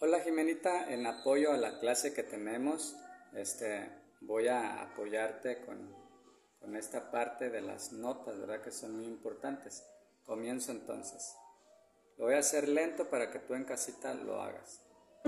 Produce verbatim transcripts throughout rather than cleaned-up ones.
Hola Jimenita, en apoyo a la clase que tenemos, este, voy a apoyarte con, con esta parte de las notas, ¿verdad? Que son muy importantes. Comienzo entonces. Lo voy a hacer lento para que tú en casita lo hagas.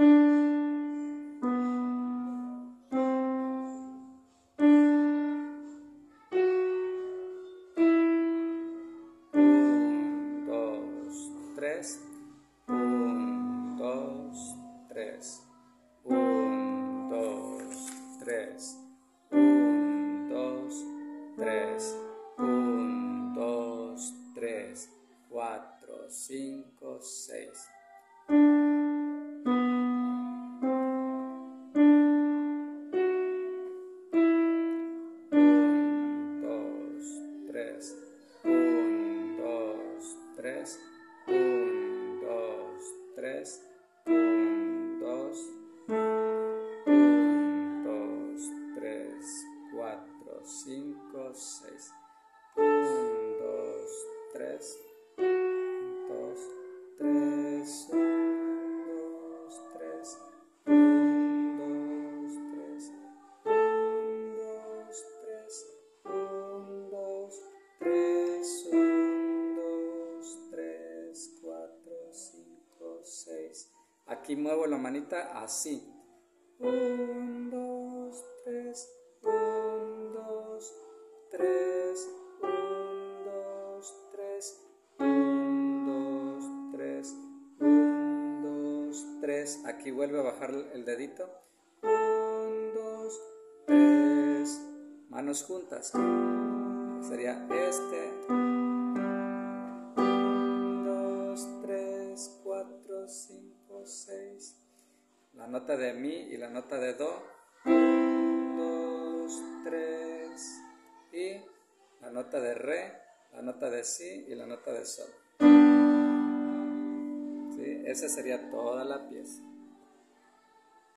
Un, dos, tres. Un, dos, tres. Un, dos, tres. Un, dos, tres. Un, dos, tres. Cuatro, cinco, seis. Un, dos, tres. Un, dos, tres. Un, dos, tres. Un, dos. Un, dos, tres, cuatro, cinco, seis. Un, dos, tres. Dos, tres. Un, dos, tres. Un, dos, tres. Un, dos, tres. Un, dos, tres. Un, dos, tres, cuatro, cinco, seis. Aquí muevo la manita así. Un, dos, tres. Un, dos, tres. Un, dos, tres. Un, dos, tres. Un, dos, tres. Aquí vuelve a bajar el dedito. Un, dos, tres. Manos juntas. Sería este. Un, dos, tres, cuatro, cinco, seis. La nota de mi y la nota de do. Un, dos, tres. Y la nota de re, la nota de si y la nota de sol. ¿Sí? Esa sería toda la pieza.